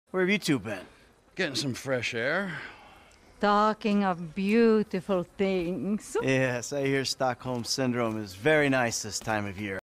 Where have you two been? Getting some fresh air. Talking of beautiful things. Yes, I hear Stockholm Syndrome is very nice this time of year.